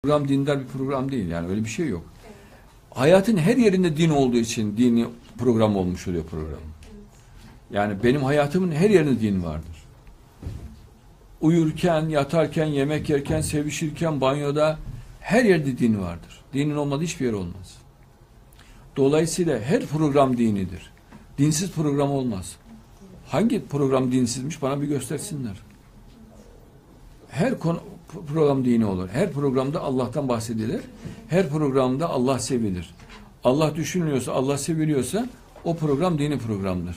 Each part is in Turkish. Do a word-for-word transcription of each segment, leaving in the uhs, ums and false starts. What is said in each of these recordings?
Program dindar bir program değil, yani öyle bir şey yok. Evet. Hayatın her yerinde din olduğu için dini program olmuş oluyor program. Evet. Yani benim hayatımın her yerinde din vardır. Uyurken, yatarken, yemek yerken, sevişirken, banyoda her yerde din vardır. Dinin olmadığı hiçbir yer olmaz. Dolayısıyla her program dinidir. Dinsiz program olmaz. Hangi program dinsizmiş bana bir göstersinler. Her konu program dini olur. Her programda Allah'tan bahsedilir. Her programda Allah sevilir. Allah düşünülüyorsa, Allah seviliyorsa o program dini programdır.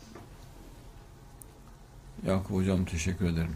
Yakup hocam teşekkür ederim.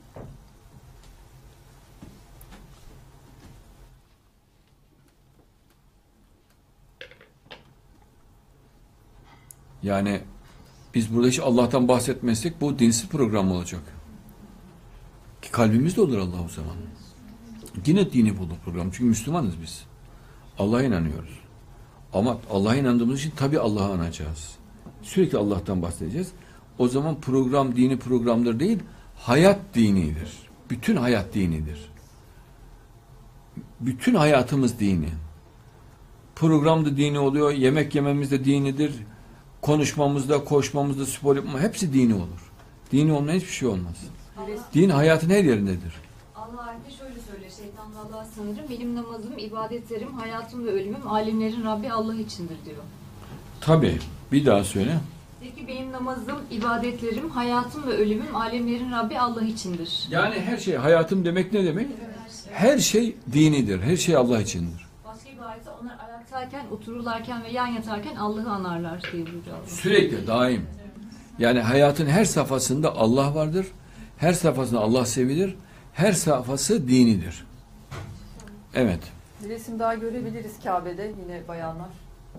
Yani biz burada hiç Allah'tan bahsetmezsek bu dinsiz program olacak. Ki kalbimiz de olur Allah o zaman. Yine dini bulur program. Çünkü Müslümanız biz. Allah'a inanıyoruz. Ama Allah'a inandığımız için tabii Allah'a anacağız. Sürekli Allah'tan bahsedeceğiz. O zaman program dini programdır değil, hayat dinidir. Bütün hayat dinidir. Bütün hayatımız dini. Program da dini oluyor, yemek yememiz de dinidir. Konuşmamızda, koşmamızda, spor yapmamızda hepsi dini olur. Dini olmayan hiçbir şey olmaz. Din hayatın her yerindedir. Allah ayette şöyle söylüyor, şeytan da Allah'a sığınırım, benim namazım, ibadetlerim, hayatım ve ölümüm, alemlerin Rabbi Allah içindir diyor. Tabii. Bir daha söyle. Peki benim namazım, ibadetlerim, hayatım ve ölümüm, alemlerin Rabbi Allah içindir. Yani her şey, hayatım demek ne demek? Her şey dinidir, her şey Allah içindir. Başka bir ayette onlar ayaktayken, otururlarken ve yan yatarken Allah'ı anarlar diye buyuruyor Allah. Sürekli, daim. Yani hayatın her safhasında Allah vardır. Her safhasında Allah sevilir. Her safhası dinidir. Evet. Bir resim daha görebiliriz Kabe'de yine bayanlar.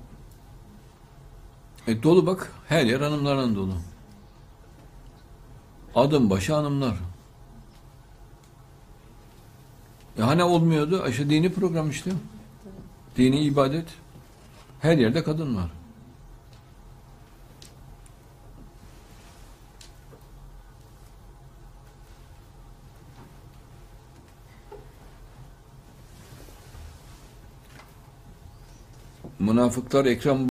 E, dolu bak. Her yer hanımlarla dolu. Adım başı hanımlar. E hani olmuyordu? İşte dini program işte. Dini ibadet. Her yerde kadın var. Münafıklar ekran